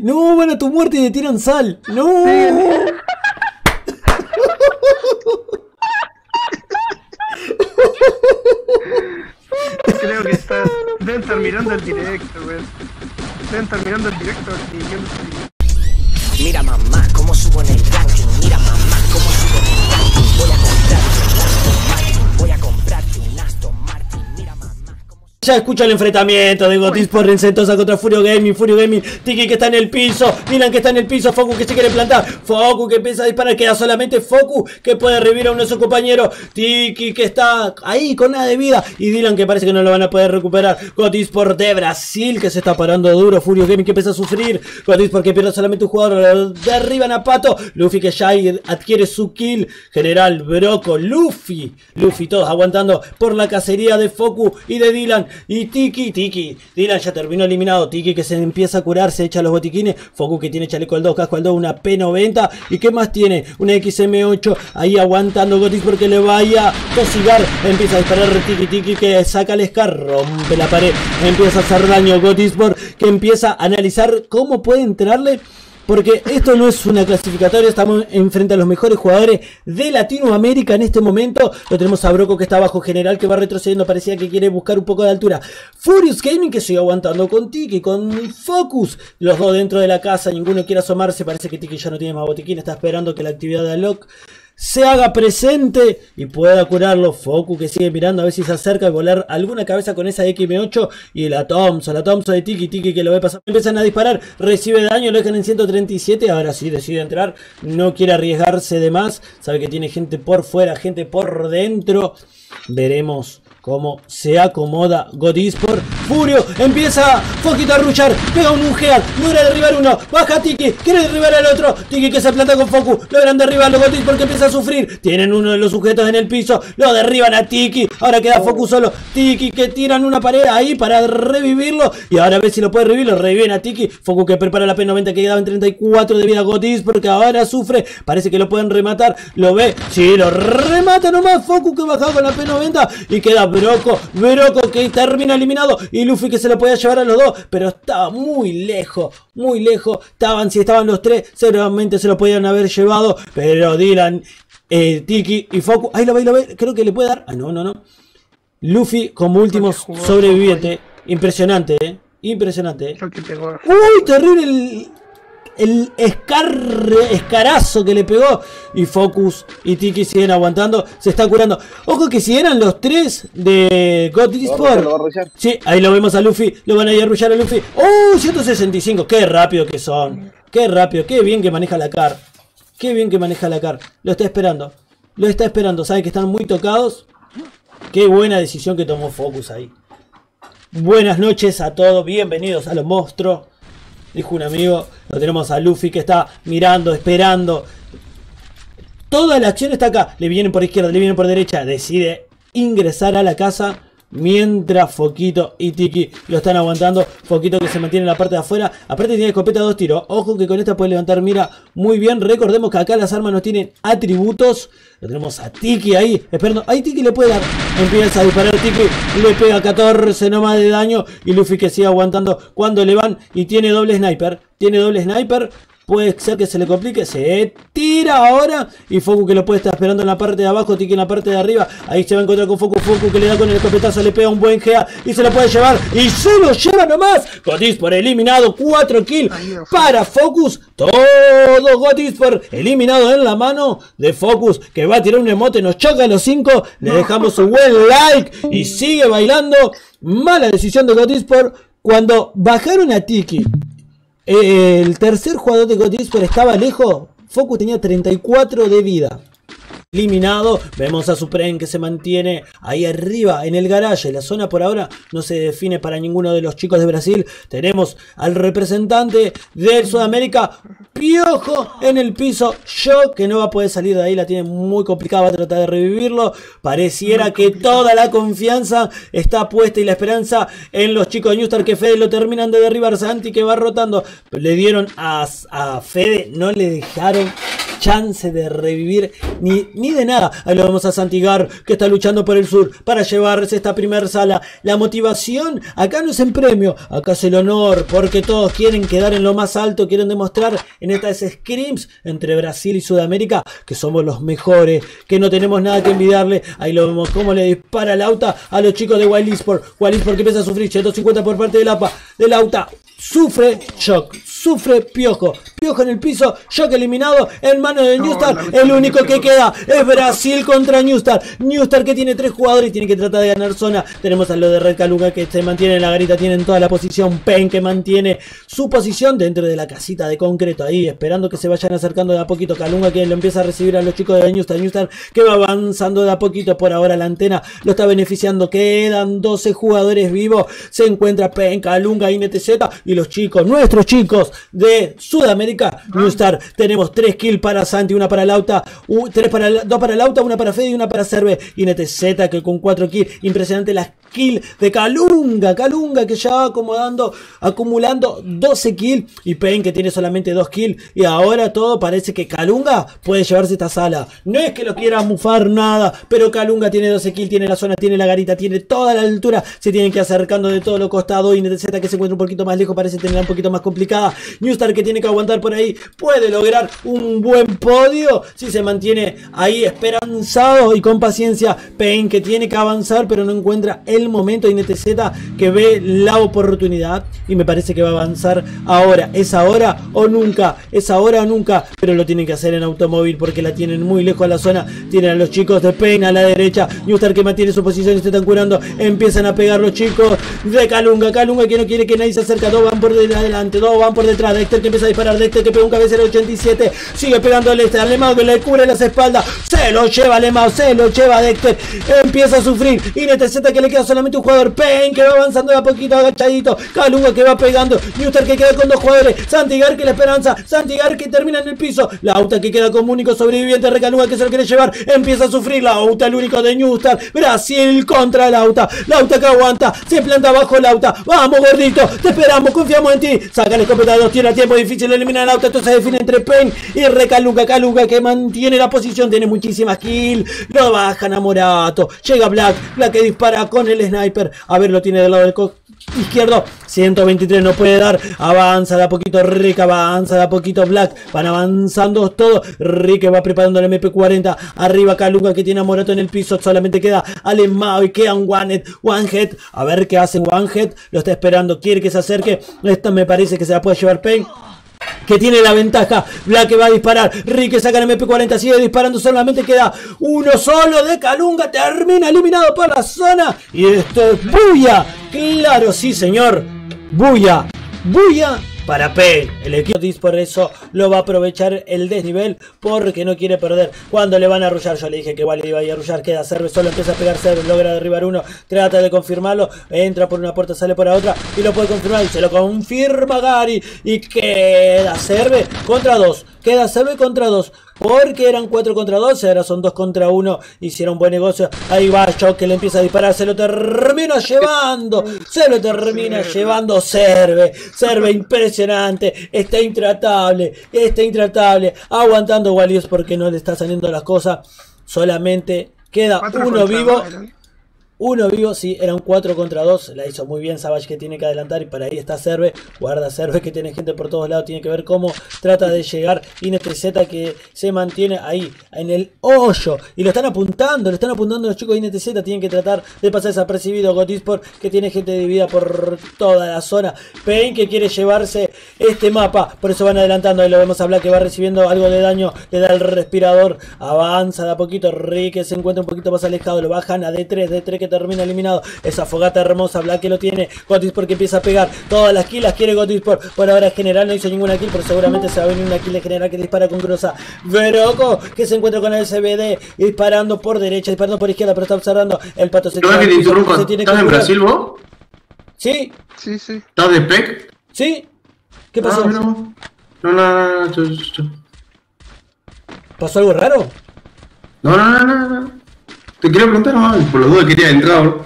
No, van a tu muerte y te tiran sal. No. Creo que deben estar mirando el directo, weón. Deben estar mirando el directo y Mira mamá, cómo subo en el ranking. Mira mamá, cómo subo en el ranking. Voy a comprarte un Aston Martin. Mira mamá, cómo... Ya escucha el enfrentamiento de Gotisport en Sentosa contra Furio Gaming. Tiki que está en el piso, Dylan que está en el piso, Foku que se quiere plantar, Foku que empieza a disparar, queda solamente Foku que puede revivir a uno de sus compañeros, Tiki que está ahí con nada de vida y Dylan que parece que no lo van a poder recuperar. Gotisport de Brasil que se está parando duro, Furio Gaming que empieza a sufrir, Gotisport que pierde solamente un jugador, derriban a Pato, Luffy que ya adquiere su kill, General Broco, Luffy todos aguantando por la cacería de Foku y de Dylan. Y Tiki, Dylan ya terminó eliminado, Tiki que se empieza a curar, se echa los botiquines, Foku que tiene chaleco al 2, casco al 2, una P90, y qué más tiene, una XM8, ahí aguantando Gotisport que le vaya a tosigar, empieza a disparar Tiki que saca el Scar, rompe la pared, empieza a hacer daño Gotisport que empieza a analizar cómo puede entrarle. Porque esto no es una clasificatoria, estamos enfrente a los mejores jugadores de Latinoamérica en este momento. Lo tenemos a Broco que está abajo, General que va retrocediendo, parecía que quiere buscar un poco de altura. Furious Gaming que sigue aguantando con Tiki, con Focus. Los dos dentro de la casa, ninguno quiere asomarse, parece que Tiki ya no tiene más botiquín, está esperando que la actividad de Alok se haga presente y pueda curarlo. Foku que sigue mirando a ver si se acerca y volar alguna cabeza con esa XM8 y la Thompson de Tiki que lo ve pasar. Empiezan a disparar, recibe daño, lo dejan en 137. Ahora sí decide entrar, no quiere arriesgarse de más, sabe que tiene gente por fuera, gente por dentro. Veremos cómo se acomoda Gotisport. Furio empieza Foquito a rushar, pega un Gear, logra derribar uno, baja Tiki, quiere derribar al otro, Tiki que se planta con Foku, logran derribarlo, Gotisport que empieza a sufrir, tienen uno de los sujetos en el piso, lo derriban a Tiki, ahora queda Foku solo, Tiki que tiran una pared ahí para revivirlo, y ahora a ver si lo puede revivir, lo reviven a Tiki, Foku que prepara la P90 que quedaba en 34 de vida, Gotisport que ahora sufre, parece que lo pueden rematar, lo ve, sí, lo remata nomás, Foku que bajaba con la P90, y queda Broco que termina eliminado, y Luffy que se lo podía llevar a los dos, pero estaba muy lejos, si estaban los tres, seguramente se lo podían haber llevado, pero Dylan, Tiki y Foku, ahí lo ve, creo que le puede dar, no, Luffy como último sobreviviente, impresionante, impresionante, uy, terrible el escarazo que le pegó, y Focus y Tiki siguen aguantando, se está curando. Ojo que si eran los tres de Gotisport, sí, ahí lo vemos a Luffy, lo van a ir a arrullar a Luffy. 165, qué rápido que son, qué rápido, qué bien que maneja la car, lo está esperando, sabe que están muy tocados. Qué buena decisión que tomó Focus ahí. Buenas noches a todos, bienvenidos a Los Monstruos, dijo un amigo. Lo tenemos a Luffy que está mirando, esperando. Toda la acción está acá. Le vienen por izquierda, le vienen por derecha. Decide ingresar a la casa. Mientras Foquito y Tiki lo están aguantando. Foquito que se mantiene en la parte de afuera. Aparte tiene escopeta de 2 tiros. Ojo que con esta puede levantar mira muy bien. Recordemos que acá las armas no tienen atributos. Lo tenemos a Tiki ahí esperando. Ahí Tiki le puede dar. Empieza a disparar Tiki. Le pega 14 nomás de daño. Y Luffy que sigue aguantando cuando le van. Y tiene doble sniper. Puede ser que se le complique, se tira ahora. Y Foku que lo puede estar esperando en la parte de abajo, Tiki en la parte de arriba. Ahí se va a encontrar con Foku, que le da con el escopetazo, le pega un buen GA y se lo puede llevar. Y se lo lleva nomás. Gotisport eliminado, 4 kills para Focus. Todo Gotisport eliminado en la mano de Focus, que va a tirar un emote, nos choca a los 5. Le dejamos un buen like y sigue bailando. Mala decisión de Gotisport cuando bajaron a Tiki. El tercer jugador de Gotisport estaba lejos. Focus tenía 34 de vida. Eliminado, vemos a Supreme que se mantiene ahí arriba en el garage. La zona por ahora no se define para ninguno de los chicos de Brasil. Tenemos al representante de Sudamérica, Piojo, en el piso. Yo que no va a poder salir de ahí, la tiene muy complicada, va a tratar de revivirlo. Pareciera que toda la confianza está puesta y la esperanza en los chicos de Newstar, que Fede lo terminan de derribar. Santi que va rotando, le dieron a Fede, no le dejaron chance de revivir ni de nada. Ahí lo vemos a Santigar, que está luchando por el sur para llevarse esta primer sala. La motivación acá no es en premio, acá es el honor, porque todos quieren quedar en lo más alto, quieren demostrar en estas scrims entre Brasil y Sudamérica que somos los mejores, que no tenemos nada que envidiarle. Ahí lo vemos cómo le dispara Lauta a los chicos de Wild Esports. Wild Esports que empieza a sufrir 150 por parte de Lauta. Sufre shock, sufre Piojo en el piso, shock eliminado en mano de Newstar. El único que queda es Brasil contra Newstar que tiene 3 jugadores y tiene que tratar de ganar zona. Tenemos a lo de Red Kalunga que se mantiene en la garita, tienen toda la posición. Pain que mantiene su posición dentro de la casita de concreto ahí, esperando que se vayan acercando de a poquito. Kalunga que lo empieza a recibir a los chicos de Newstar que va avanzando de a poquito. Por ahora la antena lo está beneficiando, quedan 12 jugadores vivos. Se encuentra Pain, Kalunga y NTZ y los chicos, nuestros chicos de Sudamérica. Newstar, tenemos 3 kills para Santi, una para Lauta, 2 para Lauta, una para Fede y una para Cerve. Y NTZ que con 4 kills, impresionante las kills de Kalunga que ya va acumulando 12 kills, y Pain que tiene solamente 2 kills. Y ahora todo parece que Kalunga puede llevarse esta sala. No es que lo quiera mufar nada, pero Kalunga tiene 12 kills, tiene la zona, tiene la garita, tiene toda la altura. Se tienen que ir acercando de todos los costados. Y NTZ que se encuentra un poquito más lejos, parece tener un poquito más complicada. Newstar que tiene que aguantar por ahí, puede lograr un buen podio si se mantiene ahí esperanzado y con paciencia. Pain que tiene que avanzar pero no encuentra el momento. Y NTZ que ve la oportunidad y me parece que va a avanzar ahora. Es ahora o nunca, pero lo tienen que hacer en automóvil porque la tienen muy lejos a la zona. Tienen a los chicos de Pain a la derecha, Newstar que mantiene su posición y se están curando. Empiezan a pegar los chicos de Kalunga que no quiere que nadie se acerque. 2 van por delante, 2 van por detrás. Dexter que empieza a disparar, Dexter que pega un cabecero 87, sigue pegando al este, Alemão que le cubre las espaldas, se lo lleva Alemão, se lo lleva Dexter, empieza a sufrir. Y NTZ que le queda solamente un jugador, Pain que va avanzando de a poquito agachadito, Kalunga que va pegando, Newstar que queda con 2 jugadores, Santigar que la esperanza, Santigar que termina en el piso, Lauta que queda como único sobreviviente, Kalunga que se lo quiere llevar, empieza a sufrir, Lauta el único de Newstar, Brasil contra Lauta que aguanta, se planta abajo Lauta, vamos gordito, te esperamos, confiamos en ti, saca la escopeta de 2, tiene tiempo difícil, lo elimina Lauta, esto se define entre Pain y Kalunga que mantiene la posición, tiene muchísimas kills, lo bajan a Morato, llega Black que dispara con el sniper, a ver, lo tiene del lado del izquierdo, 123 no puede dar, avanza de a poquito Rick, avanza de a poquito Black, van avanzando todos, Rick va preparando el MP40, arriba Kalunga que tiene a Morato en el piso, solamente queda Alemão y queda un one head, a ver qué hace one head, lo está esperando, quiere que se acerque, esta me parece que se la puede llevar Pain, que tiene la ventaja. Black que va a disparar, Rick que saca el MP40, sigue disparando, solamente queda uno solo de Kalunga, termina eliminado por la zona. Y esto es bulla, claro, sí señor, bulla para Pain. El equipo por eso lo va a aprovechar el desnivel porque no quiere perder. Cuando le van a arrullar, yo le dije que Wally iba a arrullar, queda Cerve solo, empieza a pegar Cerve, logra derribar uno, trata de confirmarlo, entra por una puerta, sale por la otra y lo puede confirmar y se lo confirma Gary y queda Cerve contra 2. Queda Cerve contra 2. Porque eran 4 contra 12, ahora son 2 contra 1. Hicieron buen negocio. Ahí va Shock que le empieza a disparar. Se lo termina llevando. Cerve. Cerve impresionante. Está intratable. Aguantando Walios porque no le está saliendo las cosas. Solamente queda uno vivo. Uno vivo, sí, eran 4 contra 2. La hizo muy bien Savage que tiene que adelantar. Y para ahí está Cerve. Guarda Cerve que tiene gente por todos lados. Tiene que ver cómo trata de llegar. Y NTZ que se mantiene ahí en el hoyo. Y lo están apuntando los chicos de NTZ. Tienen que tratar de pasar desapercibido. Gotisport que tiene gente dividida por toda la zona. Pain que quiere llevarse este mapa. Por eso van adelantando. Ahí lo vemos a Black que va recibiendo algo de daño. Le da el respirador. Avanza de a poquito. Rick que se encuentra un poquito más alejado. Lo bajan a D3 que termina eliminado. Esa fogata hermosa, Black que lo tiene. Gotisport que empieza a pegar. Todas las kills las quiere Gotisport. Por ahora es general, no hizo ninguna kill, pero seguramente se va a venir una kill de general que dispara con grosa. Veroco que se encuentra con el SBD disparando por derecha, disparando por izquierda, pero está observando. El pato se tiene que ¿Estás en Brasil vos? Sí. Sí. ¿Estás de PEC? Sí. ¿Qué pasó? No. ¿Pasó algo raro? No. Te quería preguntar nomás, por los dudas quería entrar, bro.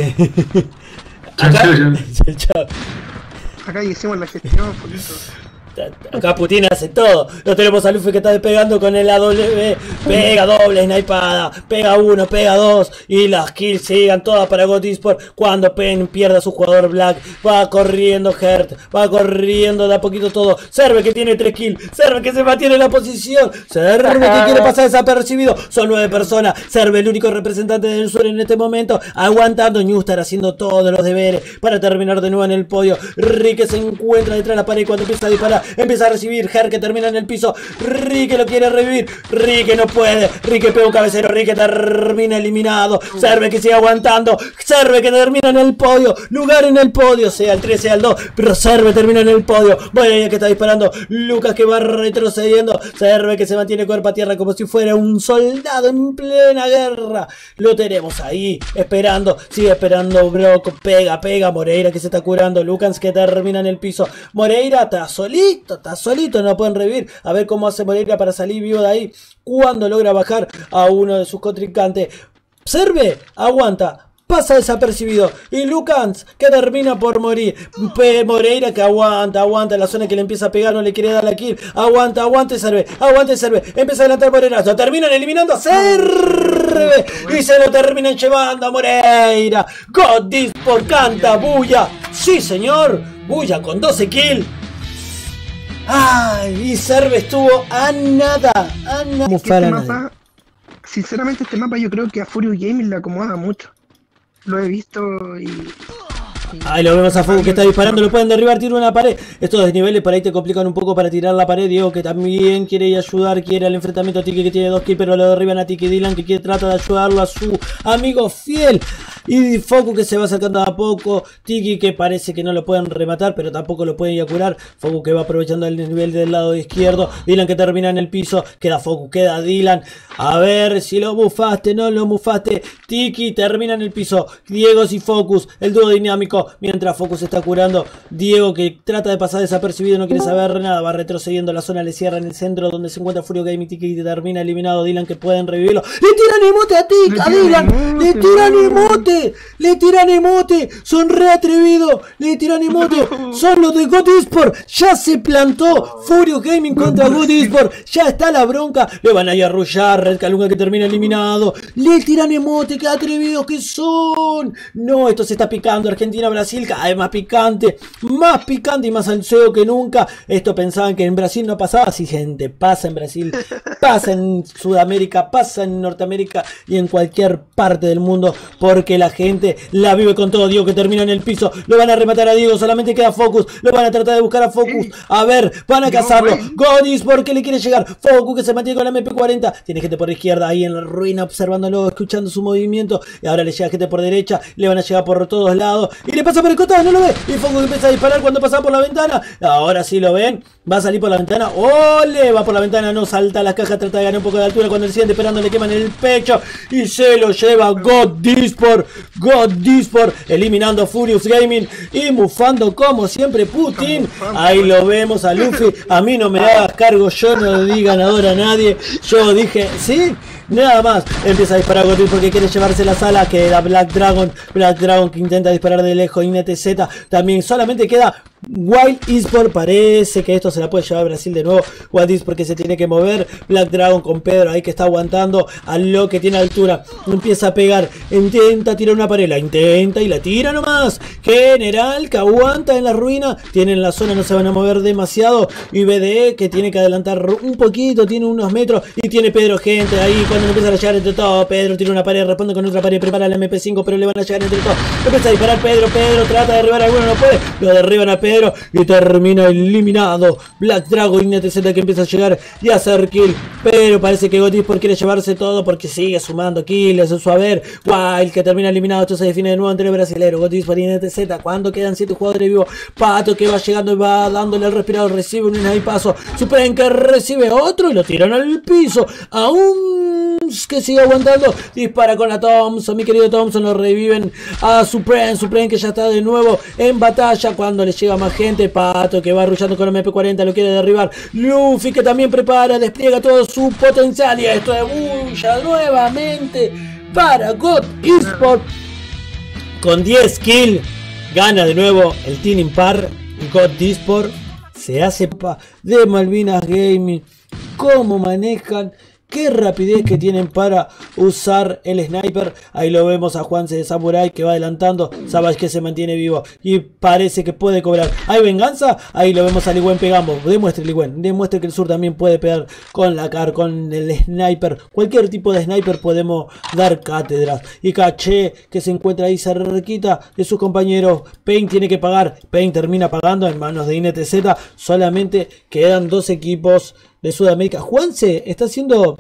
Acá, chao. Acá hicimos la gestión, poquito. Acá Putin hace todo. Lo tenemos a Luffy que está despegando con el AW. Pega doble snipada. Pega uno, pega dos. Y las kills sigan todas para God Esport. Cuando Pen pierda a su jugador Black. Va corriendo Hurt. Va corriendo de a poquito todo. Serve que tiene 3 kills. Serve que se mantiene en la posición. Serve que quiere pasar desapercibido. Son 9 personas. Serve el único representante del sur en este momento. Aguantando. Newstar haciendo todos los deberes para terminar de nuevo en el podio. Rick se encuentra detrás de la pared y cuando empieza a disparar. Empieza a recibir. Her que termina en el piso. Rick lo quiere revivir. Rick no puede. Rick pega un cabecero. Rick termina eliminado. Serve que sigue aguantando. Serve que termina en el podio. Lugar en el podio. Sea el 3, sea el 2. Pero Serve termina en el podio. Bueno, que está disparando. Lucas que va retrocediendo. Serve que se mantiene cuerpo a tierra como si fuera un soldado en plena guerra. Lo tenemos ahí. Esperando. Sigue esperando. Brock. Pega. Moreira que se está curando. Lucas que termina en el piso. Moreira está solito, no pueden revivir. A ver cómo hace Moreira para salir vivo de ahí. Cuando logra bajar a uno de sus contrincantes. Serve, aguanta, pasa desapercibido. Y Lucas que termina por morir. Moreira que aguanta en la zona que le empieza a pegar, no le quiere dar la kill. Aguante Serve. Empieza a adelantar Moreira. Lo terminan eliminando a Serve. Y se lo terminan llevando a Moreira. God Esport canta bulla. Sí señor, bulla con 12 kills. Ay, y Serve estuvo a nada. Este mapa, sinceramente este mapa yo creo que a Furious Gaming le acomoda mucho. Lo he visto y... Ahí lo vemos a Fuego que está disparando, lo pueden derribar, tira una pared. Estos desniveles por ahí te complican un poco para tirar la pared. Diego que también quiere ir a ayudar, quiere al enfrentamiento a Tiki que tiene 2 kills, pero lo derriban a Tiki. Dylan que trata de ayudarlo a su amigo fiel. Y Foku que se va acercando a poco. Tiki que parece que no lo pueden rematar, pero tampoco lo pueden ir a curar. Foku que va aprovechando el nivel del lado izquierdo. Dylan que termina en el piso. Queda Foku, queda Dylan. A ver si lo bufaste, no lo bufaste. Tiki termina en el piso. Diego y Focus, el dúo dinámico. Mientras Focus está curando. Diego que trata de pasar desapercibido, no quiere saber nada. Va retrocediendo, la zona le cierra en el centro donde se encuentra Furio Gaming. Tiki termina eliminado. Dylan que pueden revivirlo. ¡Le tiran emote a Tiki! ¡A Dylan! ¡Le tiran emote! ¡Le tiran emote! ¡Son re atrevidos! ¡Le tiran emote! ¡Son los de God Esport! ¡Ya se plantó! Furio Gaming contra God Esport. ¡Ya está la bronca! Le van a ir a arrullar. Red Calunga que termina eliminado. ¡Le tiran emote! ¡Qué atrevidos que son! No, esto se está picando. Argentina-Brasil cada vez más picante y más salseo que nunca. Esto pensaban que en Brasil no pasaba. Sí, gente, pasa en Brasil, pasa en Sudamérica, pasa en Norteamérica y en cualquier parte del mundo, porque la gente la vive con todo. Diego que termina en el piso, lo van a rematar a Diego, solamente queda Focus, lo van a tratar de buscar a Focus, a ver, van a cazarlo. God Esport que le quiere llegar, Focus que se mantiene con la MP40, tiene gente por izquierda ahí en la ruina observándolo, escuchando su movimiento, y ahora le llega gente por derecha, le van a llegar por todos lados, y le pasa por el costado, no lo ve, y Focus empieza a disparar cuando pasa por la ventana. Ahora sí lo ven, va a salir por la ventana. ¡Ole! Va por la ventana, no salta a las cajas, trata de ganar un poco de altura. Cuando el siguiente esperando le queman el pecho y se lo lleva God Esport. God Esport eliminando a Furious Gaming y mufando como siempre Putin. Ahí lo vemos a Luffy. A mí no me hagas cargo, yo no di ganador a nadie. Yo dije, ¿sí? Nada más, empieza a disparar God porque quiere llevarse la sala. Queda Black Dragon que intenta disparar de lejos. INTZ también, solamente queda Wild Esport. Parece que esto se la puede llevar Brasil de nuevo. Wild Esport que se tiene que mover. Black Dragon con Pedro ahí que está aguantando a lo que tiene altura. Empieza a pegar, intenta tirar una pared, la intenta y la tira nomás. General que aguanta en la ruina. Tienen la zona, no se van a mover demasiado. Y BDE que tiene que adelantar un poquito, tiene unos metros. Y tiene Pedro gente ahí. Cuando empieza a llegar entre todos, Pedro tira una pared, responde con otra pared, prepara la MP5, pero le van a llegar entre todos. Empieza a disparar Pedro trata de derribar a alguno, no puede. Lo derriban a Pedro y termina eliminado. Black Dragon INTZ que empieza a llegar y a hacer kill. Pero parece que God Esport quiere llevarse todo porque sigue sumando kills. Eso a ver. Wild que termina eliminado. Esto se define de nuevo entre el brasilero. God Esport y INTZ. Cuando quedan 7 jugadores vivos. Pato que va llegando y va dándole el respirador. Recibe un paso. Supreme que recibe otro y lo tiran al piso. Aún que sigue aguantando. Dispara con la Thompson. Mi querido Thompson lo reviven a Supreme que ya está de nuevo en batalla. Cuando le llega más gente. Pato que va arrullando con el MP40. Lo quiere derribar. Luffy que también prepara. Despliega todo su potencial. Y esto es bulla nuevamente para God Esport. Con 10 kills. Gana de nuevo el Team Impar. God Esport Se hace de Malvinas Gaming. Cómo manejan. Qué rapidez que tienen para usar el sniper. Ahí lo vemos a Juanse de Samurai que va adelantando. Savage que se mantiene vivo y parece que puede cobrar. ¿Hay venganza? Ahí lo vemos a Ligüen pegando. Demuestre Ligüen. Demuestre que el sur también puede pegar con la CAR, con el sniper. Cualquier tipo de sniper podemos dar cátedras. Y Caché que se encuentra ahí cerquita de sus compañeros. Pain tiene que pagar. Pain termina pagando en manos de INTZ. Solamente quedan 2 equipos de Sudamérica. Juanse está haciendo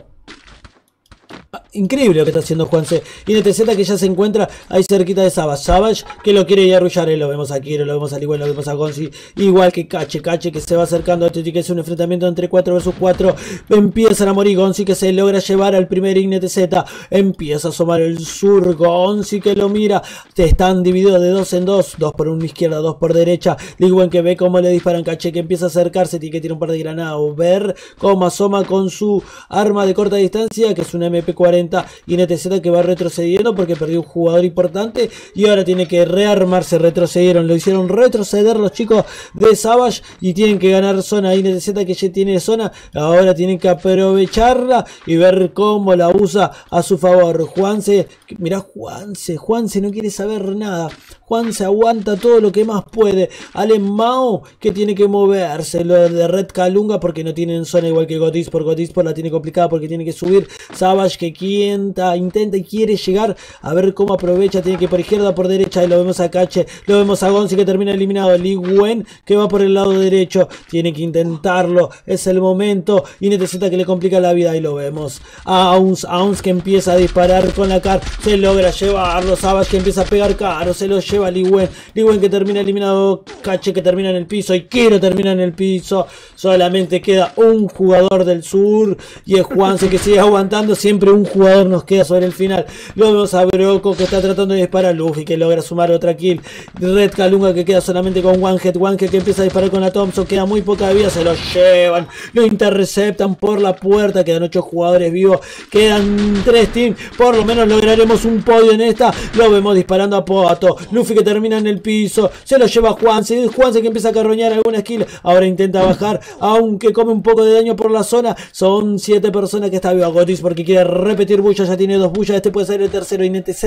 increíble lo que está haciendo Juanse. INTZ que ya se encuentra ahí cerquita de Savage. Savage que lo quiere ir a arrullar. Lo vemos a Kiro, lo vemos a Ligüen, lo vemos a Gonzi. Igual que Cache. Cache que se va acercando a esto y que es un enfrentamiento entre 4 vs 4. Empiezan a morir. Gonzi que se logra llevar al primer INTZ. Empieza a asomar el sur. Gonzi que lo mira. Están divididos de 2 en 2. 2 por una izquierda, 2 por derecha. Ligüen que ve cómo le disparan. Cache que empieza a acercarse. Tiene que tirar un par de granadas. Ver cómo asoma con su arma de corta distancia, que es una MP40. INTZ que va retrocediendo porque perdió un jugador importante y ahora tiene que rearmarse. Retrocedieron, lo hicieron retroceder los chicos de Savage y tienen que ganar zona. INTZ que ya tiene zona, ahora tienen que aprovecharla y ver cómo la usa a su favor. Juanse, mirá Juanse no quiere saber nada. Juanse aguanta todo lo que más puede. Allen Mao que tiene que moverse. Lo de Red Calunga porque no tienen zona igual que Gotispor. Gotispor la tiene complicada porque tiene que subir. Savage que intenta y quiere llegar a ver cómo aprovecha. Tiene que por izquierda, por derecha. Y lo vemos a Cache. Lo vemos a Gonzi que termina eliminado. Ligüen que va por el lado derecho. Tiene que intentarlo. Es el momento. INTZ que le complica la vida. Y lo vemos a Auns que empieza a disparar con la CAR. Se logra llevarlo. Savage que empieza a pegar caro. Se lo lleva Ligüen. Ligüen que termina eliminado. Cache que termina en el piso. Y Kiro termina en el piso. Solamente queda un jugador del sur. Y es Juanse que sigue aguantando. Siempre un jugador nos queda sobre el final. Lo vemos a Broco que está tratando de disparar. Luffy que logra sumar otra kill. Red Calunga que queda solamente con One Head que empieza a disparar con la Thompson. Queda muy poca vida. Se lo llevan. Lo interceptan por la puerta. Quedan 8 jugadores vivos. Quedan 3 teams. Por lo menos lograremos un podio en esta. Lo vemos disparando a Poto. Luffy que termina en el piso. Se lo lleva Juanse. Juanse que empieza a carroñar alguna skill. Ahora intenta bajar. Aunque come un poco de daño por la zona. Son 7 personas que está viva. Gotis porque quiere repetir bulla. Ya tiene 2 bullas. Este puede ser el tercero. INTZ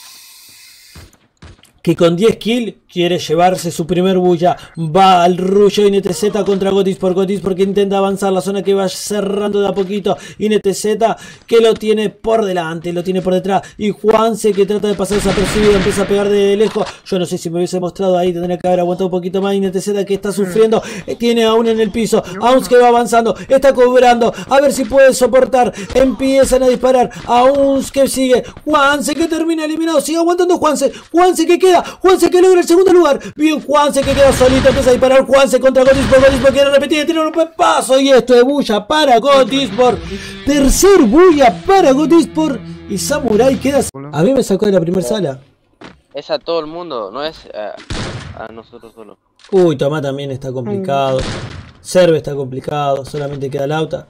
que con 10 kills quiere llevarse su primer bulla. Va al rollo INTZ contra Gotispor porque intenta avanzar la zona que va cerrando de a poquito. INTZ que lo tiene por delante, lo tiene por detrás. Y Juanse que trata de pasar desapercibido, empieza a pegar de lejos. Yo no sé si me hubiese mostrado ahí, tendría que haber aguantado un poquito más. INTZ que está sufriendo, tiene a uno en el piso. Auns que va avanzando, está cobrando. A ver si puede soportar. Empiezan a disparar. Auns que sigue. Juanse que termina eliminado. Sigue aguantando Juanse. Juanse que queda. Juanse que logra el segundo lugar. Bien, Juanse que queda solito. Empieza a disparar. Juanse contra Gotispor. Gotispor quiere repetir. Tiene un paso. Y esto es bulla para Gotispor. Tercer bulla para Gotispor. Y Samurai queda. A mí me sacó de la primera sala. Es a todo el mundo, no es a nosotros solo. Uy, Tomá también está complicado. Serve está complicado. Solamente queda Lauta.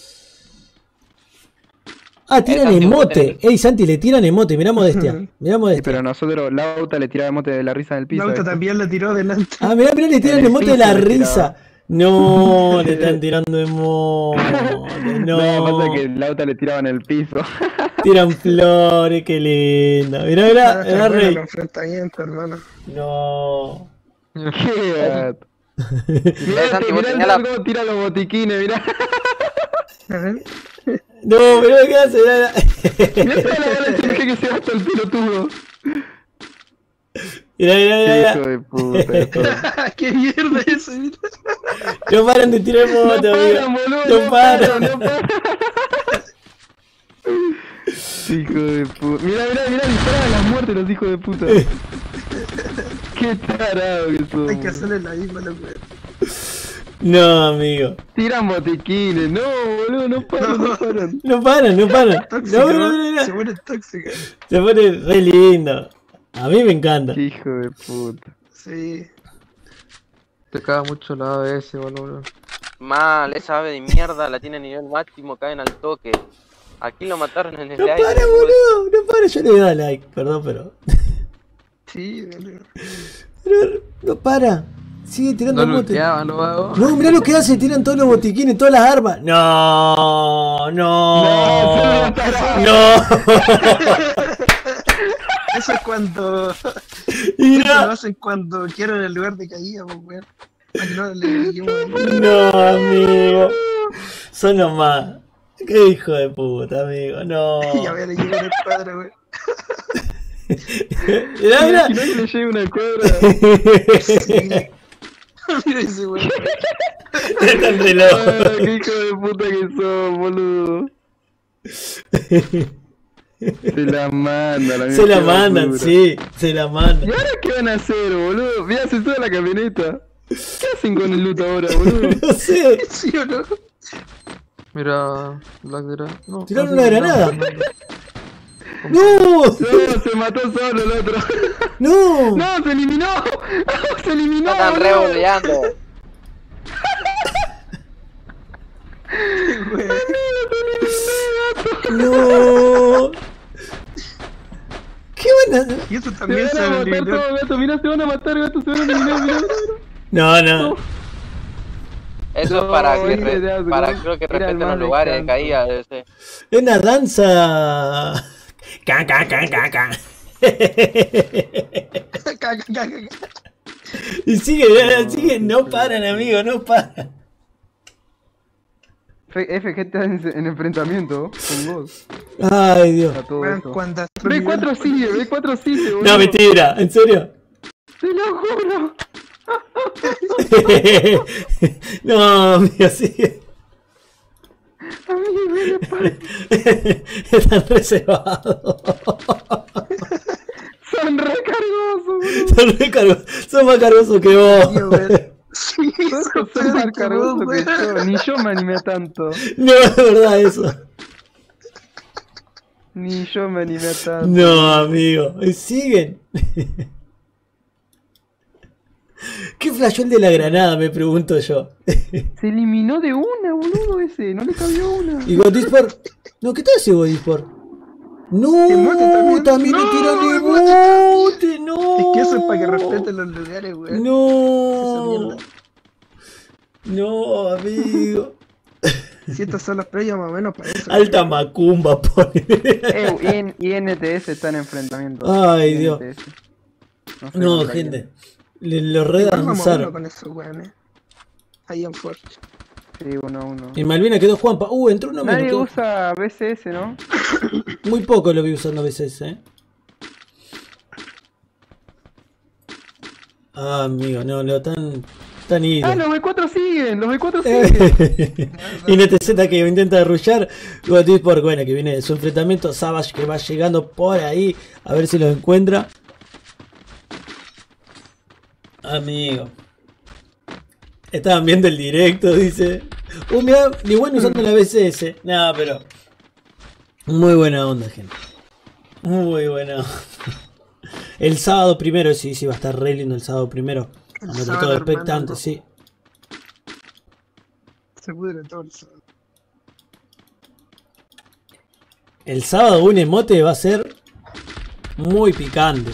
Ah, tiran emote. Ey, Santi, le tiran emote. Mirá Modestia. Mirá Modestia. Sí, pero nosotros, Lauta le tiraba emote de la risa en el piso. Lauta también le tiró delante. Ah, mirá, le tiran emote de la risa. No, le están tirando emote. No, pasa que Lauta le tiraba en el piso. Tiran flores, qué lindo. Mirá, Rey. Hermano. No. Qué gato. Mirá cómo tira los botiquines, mirá. No, mirá qué hace. Mirá toda la bola de que se gasta el pelotudo. Mirá. Hijo de puta. Qué mierda eso, mira. No paran de tirar moto, amigo. No paran. Hijo de puta. Mirá, disparaban las muertes los hijos de puta. Qué tarado que son. Hay que hacerle la misma, loco. No, amigo. Tiran botiquines. No, boludo, no paran. No paran. Tóxico, No. Se pone tóxica. Se pone re lindo. A mí me encanta. Hijo de puta. Sí. Te caga mucho la ABS, boludo. Mal, esa ave de mierda la tiene a nivel máximo, caen al toque. Aquí lo mataron en el No aire. para, boludo. No para. Yo le voy a dar like, perdón, pero. Sí, boludo. Pero no para. Sigue tirando No motes. looteaban los vagos. No, mirá lo que hace, tiran todos los botiquines, todas las armas. No, no, no. Eso es cuando. Eso Mira. lo hacen cuando quieren el lugar de caída, pues, weón. Para que no le lleguemos. No, amigo. Son los más. Qué hijo de puta, amigo. No. Ya voy a le llegar el cuadro, weón. Mirá, mirá. Si no que le llegue una cuadra. Mira ese weón. Están de Ah, loco. qué hijo de puta que sos, boludo. Se la mandan, amigo. Se la qué mandan, basura. sí, se la mandan. ¿Y ahora qué van a hacer, boludo? Mira, se sube la camioneta. ¿Qué hacen con el loot ahora, boludo? No sé. ¿Sí o no? Mira, Black Dra. No, Tiraron no, una no, granada. no, no. ¡No! No, se mató solo el otro. ¡No! ¡No, se eliminó! ¡Se eliminó! Están boludo! revoleando. ¡No! ¿Qué van a hacer? Y eso Se también van se a matar eliminó. todos, gato. Mira, se van a matar, gato. Se van a eliminar, mira, mira. No, no. Eso es No, para que, ese de asco. para creo que Era el respeten más los lugares de descanso. caída. Debe ser. Es una danza. Ca, ca, ca, ca, ca. Y sigue, no paran, amigo, no paran. FG está en enfrentamiento con vos. Ay, Dios. A todo Weón, esto. cuando B4 sigue, B4 sigue, boludo. No, mentira, ¿en serio? Te lo juro. No, amigo, sigue. Amigo, me pasa. Están reservados. Son recargosos, boludo. Son re cargosos. Son más cargosos que vos. Tío, weón. Sí, Son más cargosos que yo. Ni yo me animé tanto. No, es verdad eso. Ni yo me animé tanto. No, amigo. Y siguen. ¿Qué flashó el de la granada? Me pregunto yo. Se eliminó de una, boludo, ese. No le cabió una. ¿Y Godisport? No, ¿qué tal ese Godisport? No, Emote también. también le No, tiran emote emote, no. Es que eso es para que respeten los lugares, weón. Esa No. mierda. No, amigo. Si estas son las previas más o menos para eso. Alta macumba, pone. Y NTS está en enfrentamiento. Ay, Dios. NTS. sé No, contra gente. Lo Igual vamos a uno redanzaron. con esos weones. Ahí en Forge. quién. Sí, 1-1. En Malvina quedó Juanpa. Entró uno menos. Nadie quedó- usa BCS, ¿no? Muy poco lo vi usando a veces, Ah, amigo, no, lo tan ido. Ah, los B4 siguen, los B4 siguen. Y NTZ que intenta derrullar. Godisport, bueno, que viene de su enfrentamiento. Savage que va llegando por ahí. A ver si los encuentra. Amigo. Estaban viendo el directo, dice. Mirá, igual usando la BCS. No, pero. Muy buena onda, gente. Muy buena onda. El sábado primero, sí, va a estar re lindo el sábado primero. El Ando sábado, todo hermano, expectante, no. sí. Se pudre todo el sábado. El sábado un emote va a ser muy picante.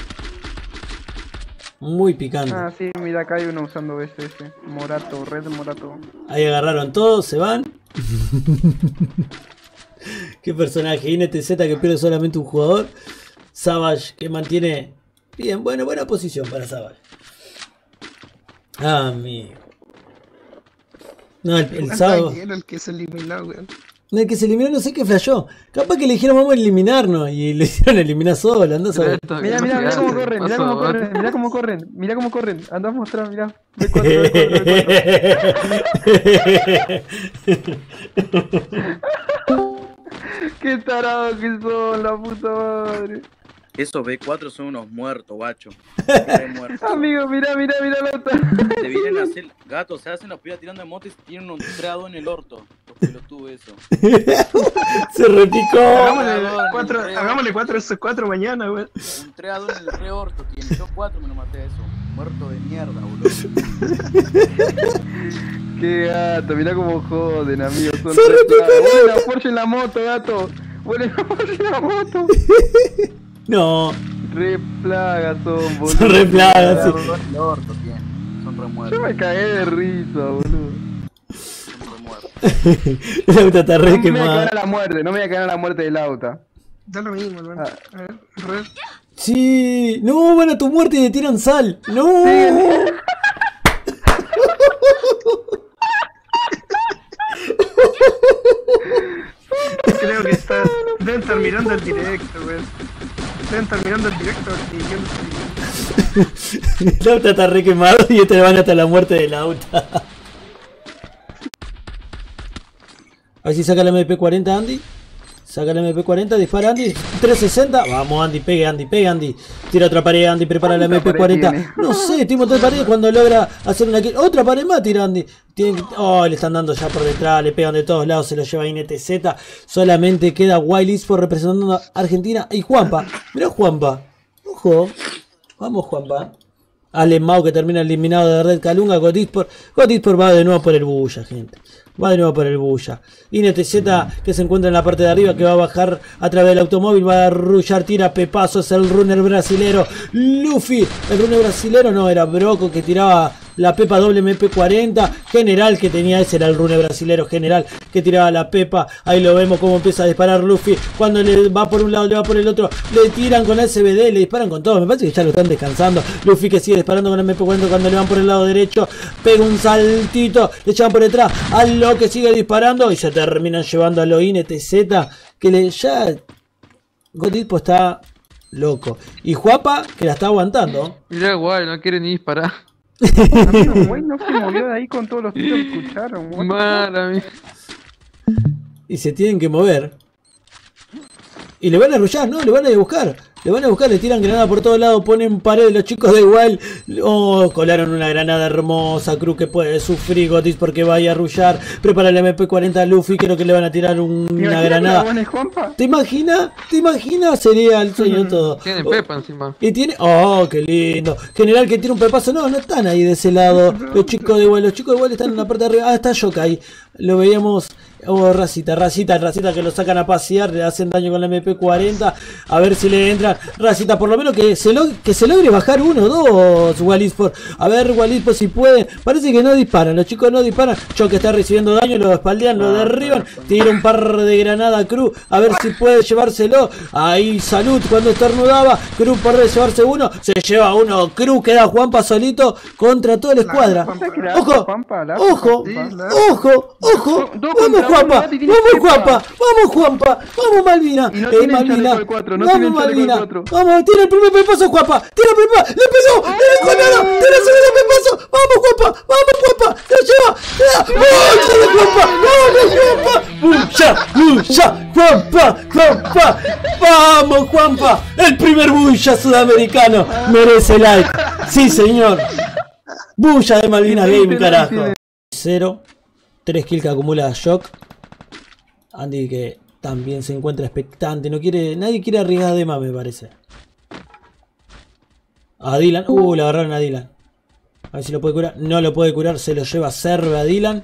Muy picante. Ah, sí, mira, acá hay uno usando BCS. Morato, red Morato. Ahí agarraron todos, se van. Qué personaje. INTZ que pierde solamente un jugador. Savage que mantiene bien, bueno, buena posición para Savage. Amigo. No, el sábado. Era el que se eliminó, weón. No, el que se eliminó, no sé qué flashó. Capaz que le dijeron vamos a eliminarnos y le hicieron eliminar solo. Andás a ver. Mira, mira, mira cómo corren, mira cómo corren, mira cómo corren, mira cómo corren. Andá a mostrar, mira. B4, B4, B4. Qué tarado que son, la puta madre. Esos B4 son unos muertos, guacho. Re muertos. Amigo, mira, mira, mira la otra. Te vienen a hacer gatos, se hacen los pibas tirando emotes y tienen un trado en el orto. Los pelotudos eso. Se repicó. Hagámosle 4 a esos 4 mañana, weón. Un trado en el re orto tiene. Yo 4 me lo maté a eso. Muerto de mierda, boludo. Qué gato, mira cómo joden, amigo. Son Se re repicó plagas. el Vuelve la Porsche en la moto, gato. Vuelve la Porsche en la moto. No, Re plagas son, boludo. son re plagas, sí. El orto tiene. Son remuerde. Yo me cagué de risa, boludo. El auto está re No me voy a quemado. caer a la muerte, no me voy a caer a la muerte del auto. Da lo mismo, hermano. A ver, Red. Sí, no, van a tu muerte y te tiran sal. No. Creo que deben estar mirando el directo, weón. Deben estar mirando el directo y El auto está re quemado y te van hasta la muerte del auto. A ver si saca la MP40 Andy. Saca la MP40, dispara Andy. 360. Vamos Andy, pegue Andy. Tira otra pared Andy, prepara la MP40. No sé, tiene otra pared cuando logra hacer una... Otra pared más tira Andy. Oh, le están dando ya por detrás, le pegan de todos lados, se lo lleva INTZ. Solamente queda Wild Esports representando a Argentina. Y Juanpa, mirá Juanpa. Ojo. Vamos Juanpa. Alemão que termina eliminado de Red Calunga. God Esports va de nuevo por el bulla, gente. Va de nuevo por el bulla. INTZ que se encuentra en la parte de arriba, que va a bajar a través del automóvil, va a arrullar, tira pepazos el runner brasilero Luffy. El runner brasilero no, era Broco que tiraba la pepa doble MP40. General que tenía, ese era el runner brasilero General que tiraba la pepa. Ahí lo vemos como empieza a disparar Luffy. Cuando le va por un lado, le va por el otro, le tiran con la SBD, le disparan con todo. Me parece que ya lo están descansando. Luffy que sigue disparando con el MP40 cuando le van por el lado derecho. Pega un saltito, le echan por detrás a lo que sigue disparando y se terminan llevando a lo INTZ que le ya... God Esports está loco. Y Juapa que la está aguantando. Mirá, guay, no quiere ni disparar. Amigo, güey, no se movió de ahí con todos los tiros que escucharon, güey. Mala mía. Y se tienen que mover. Y le van a arrullar, ¿no? Le van a buscar. Le tiran granada por todos lados, ponen pared los chicos de Wild. Oh, colaron una granada hermosa. Cruz que puede sufrir Gotis porque va a arrullar. Prepara el MP40 a Luffy, creo que le van a tirar una granada. ¿Te imaginas? Sería el sueño todo. Tiene pepa encima. Y tiene... Oh, qué lindo. General que tira un pepazo. No están ahí de ese lado. Los chicos de Wild están en la parte de arriba. Ah, está Yokai. Lo veíamos... Oh, Racita que lo sacan a pasear, le hacen daño con la MP40. A ver si le entra. Racita, por lo menos que se logre bajar 1 o 2 Wild Esports. A ver Wild Esports si puede. Parece que no disparan, los chicos no disparan. Choque está recibiendo daño, lo espaldean, lo derriban. Tira un par de granadas Cruz. A ver si puede llevárselo. Ahí Salud cuando estornudaba. Cruz puede llevarse uno. Se lleva uno. Cruz queda Juanpa solito contra toda la escuadra. Ojo. Vamos Juanpa, vamos Malvina, Malvina, vamos Malvina, vamos, tira el primer pepazo Juanpa, tira el primer, le pegó, le dejó nada, tira el segundo pepazo, vamos Juanpa, se lo lleva, Juanpa, vamos Juanpa, el primer bulla sudamericano, merece like, sí señor, bulla de Malvina Game, carajo, 0, 3 kills que acumula Shock. Andy que también se encuentra expectante, nadie quiere arriesgar de más me parece. A Dylan, le agarraron a Dylan. A ver si lo puede curar, no lo puede curar, se lo lleva Serve a Dylan.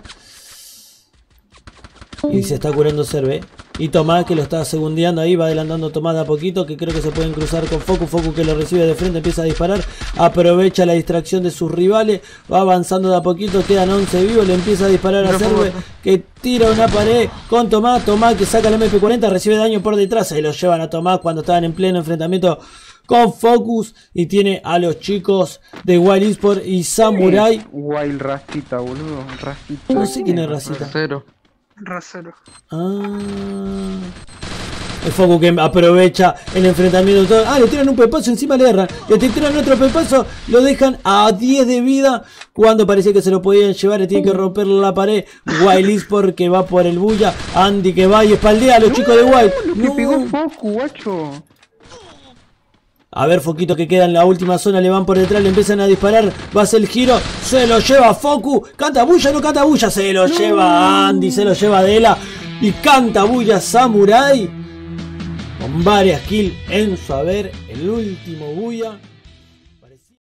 Y se está curando Serve. Y Tomás que lo está segundeando ahí, va adelantando Tomás de a poquito, que creo que se pueden cruzar con Foku que lo recibe de frente, empieza a disparar, aprovecha la distracción de sus rivales, va avanzando de a poquito, quedan 11 vivos, le empieza a disparar a Serve, que tira una pared con Tomás que saca el MP40, recibe daño por detrás, se lo llevan a Tomás cuando estaban en pleno enfrentamiento con Focus, y tiene a los chicos de Wild Esports y Samurai. Wild Racita, boludo, Racita. No sé quién es Racita. Racero. El Foco que aprovecha el enfrentamiento todo. Le tiran un pepazo, encima le erran. Le tiran otro pepazo, lo dejan a 10 de vida. Cuando parecía que se lo podían llevar, le tiene que romper la pared. Wild Esports que va por el bulla. Andy que va y espaldea a los chicos de Wild. Lo que pegó Foco, guacho. A ver, Foquito que queda en la última zona, le van por detrás, le empiezan a disparar, va a hacer el giro, se lo lleva Foku, canta bulla, no canta bulla, se lo lleva Andy, se lo lleva Dela y canta bulla Samurai con varias kills en su haber, el último bulla.